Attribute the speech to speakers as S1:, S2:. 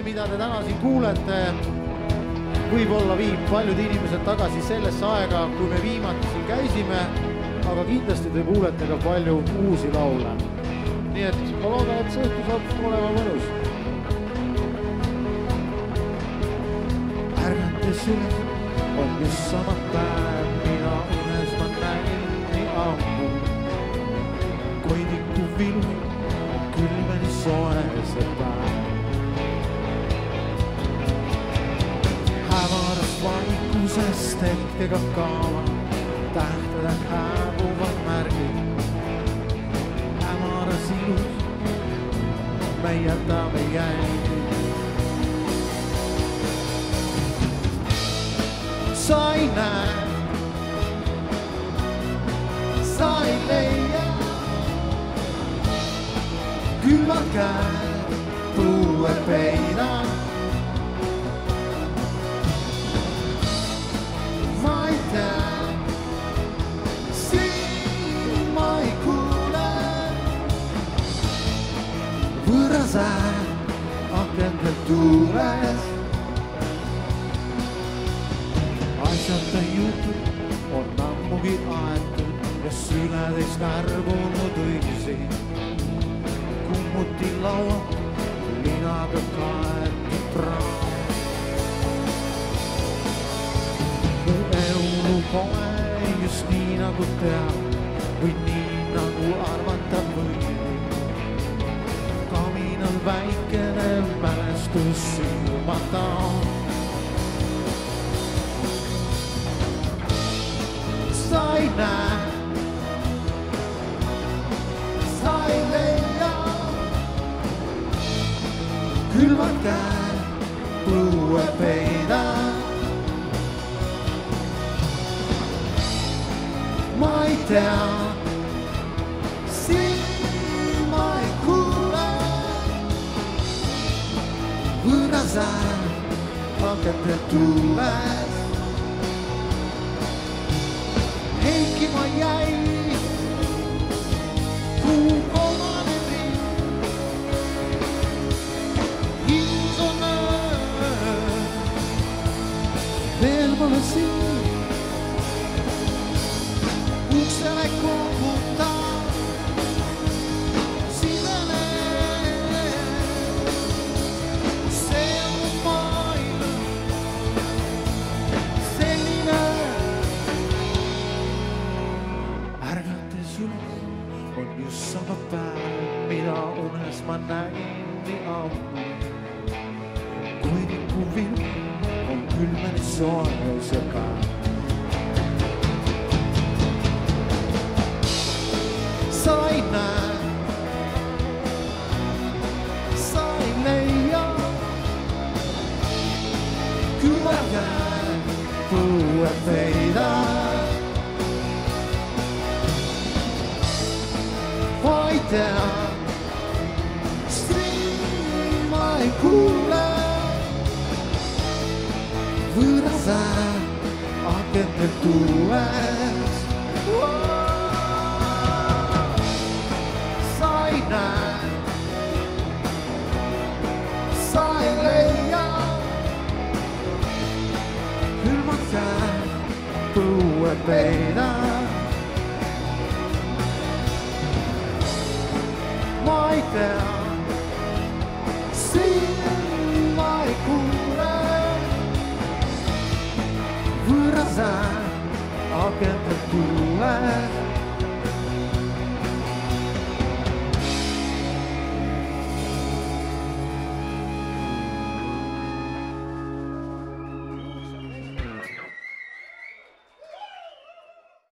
S1: mida te täna siin kuulete, võib-olla viib paljud inimesed tagasi sellesse aega, kui me viimati siin käisime, aga kindlasti te kuulete ka palju uusi laule. Nii et ma loodan, et see õhtu saab olema mõnus. Ärgates üles on just sama päev, mina unes ma näin nii ammu. Koidiku vilu on külmeni soe see päev. Hämaras vaikusest hetkega kaava, tähtede hääbuvad märgid. Hämaras ilus, me jätame jälgi. Sa ei näe, sa ei leia, külvad käed põue peida. Ma ei tea, siin ma ei kuule, võõras ääl akendel tuules. Asjata jutud on ammugi aetud ja süledeist ärbunud õigsi. Kummuti laua linaga kaetud praam. Mu eulu pole just nii nagu teab või nii nagu arvata võib. Kaminal väikene mälestus silmata on. Sa ei näe, sa ei leia, külvad käed põue peida. Ma ei tea, siin ma ei kuule, võõras ääl akendel tuules. Heiki ma jäi, kuu kolmane riik. Ilus on öö, veel pole siin. Uksele koputab, sidele. See on maailm, selline. On just sama päev, mida unes ma näin nii ammu. Koidiku vilu on külmeni soe see päev. Sa ei näe, sa ei leia, külvad käed põue peida. Ma ei tea, siin ma ei kuule, võõras ääl akendel tuules. Sa ei näe, sa ei leia, külmad käed põue peida. Ma ei tea, siin ma ei kuule, võõras ääl akendel tuules.